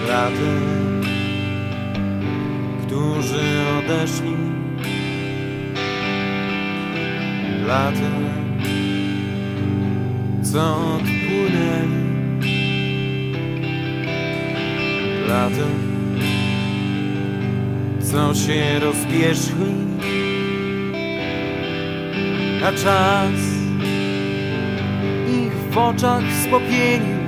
Dla tych, którzy odeszli, dla tych, co odpłynęli, dla tych, co się rozbierzchli, a czas ich w oczach spopienił.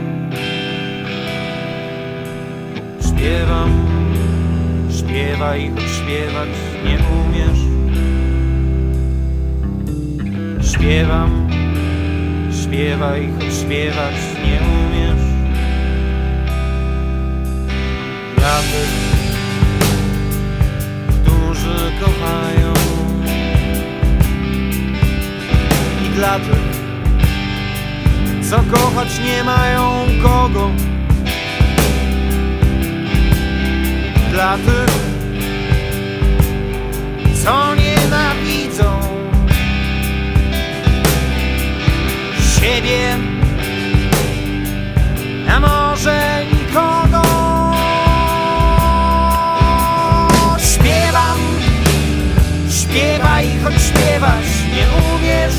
Śpiewam, śpiewaj, choć śpiewać nie umiesz. Śpiewam, śpiewaj, choć śpiewać nie umiesz. Dla tych, którzy kochają, i dla tych, co kochać nie mają kogo. Dla tych, co nienawidzą siebie, a może nikogo. Śpiewam, śpiewaj, choć śpiewać nie umiesz.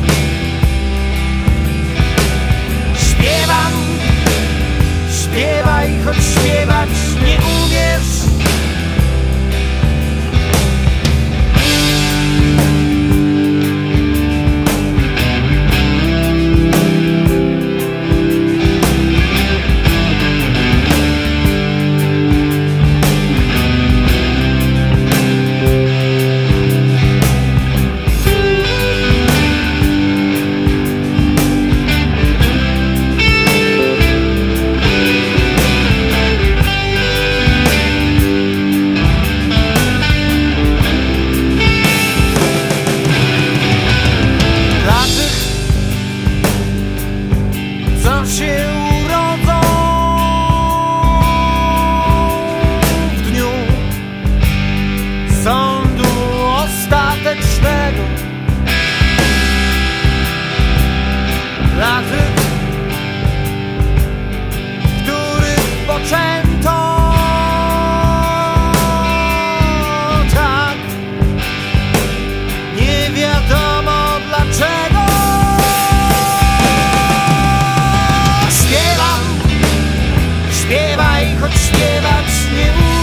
Śpiewam, śpiewaj, choć śpiewać nie umiesz. Co się urodzą w dniu sądu ostatecznego. Dla tych, których poczęto tak, nie wiadomo dlaczego. Śpiewaj, choć śpiewać nie umiem.